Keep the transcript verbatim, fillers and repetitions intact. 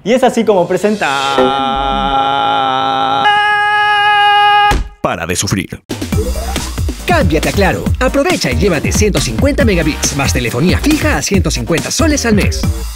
Y es así como presenta... Para de sufrir. Cámbiate a Claro. Aprovecha y llévate ciento cincuenta megabits más telefonía fija a ciento cincuenta soles al mes.